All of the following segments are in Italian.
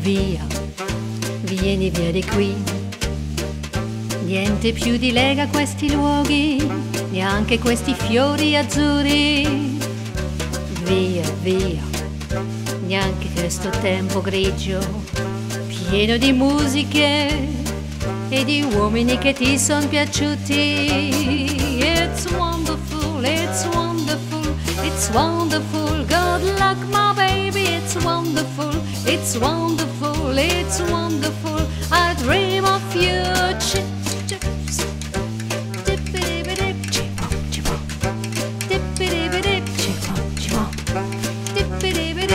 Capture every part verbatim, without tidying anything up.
via, vieni via di qui. Niente più ti lega questi luoghi, neanche questi fiori azzurri. Via, via, neanche questo tempo grigio, pieno di musiche e di uomini che ti son piaciuti. It's wonderful, it's wonderful, it's wonderful, good luck my baby, it's wonderful, it's wonderful, it's wonderful, I dream of you. Chips, chips, dippity-bidi, chip-bop, chip-bop, dippity-bidi, chip-bop, chip-bop, dippity-bidi.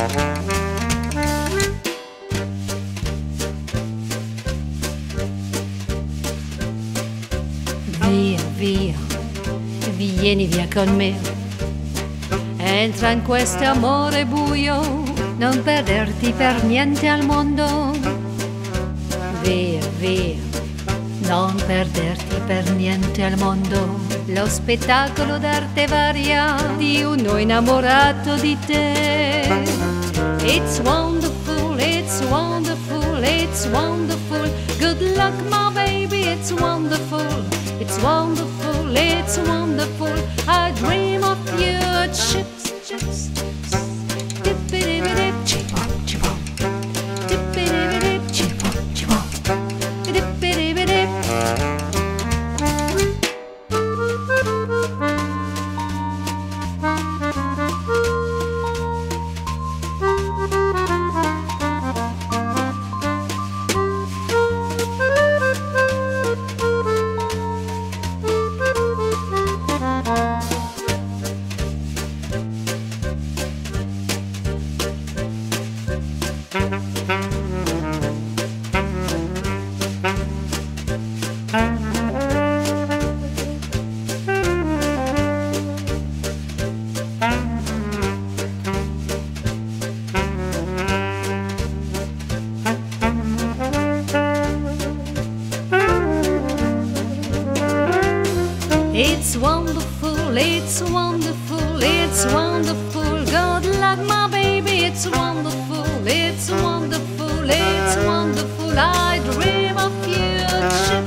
Via, via, vieni via con me. Entra in questo amore buio, non perderti per niente al mondo. Via, via, non perderti per niente al mondo. Lo spettacolo d'arte varia di uno innamorato di te. It's wonderful, it's wonderful, it's wonderful, good luck my baby, it's wonderful. It's wonderful, it's wonderful, I dream of you. Chips, chips, chips, dippity-bidi, chip-bop, chip-bop, dippity-bidi, chip-bop, chip-bop, dippity-bidi. It's wonderful, it's wonderful, it's wonderful, good luck my baby, it's wonderful, it's wonderful, it's wonderful, I dream of you.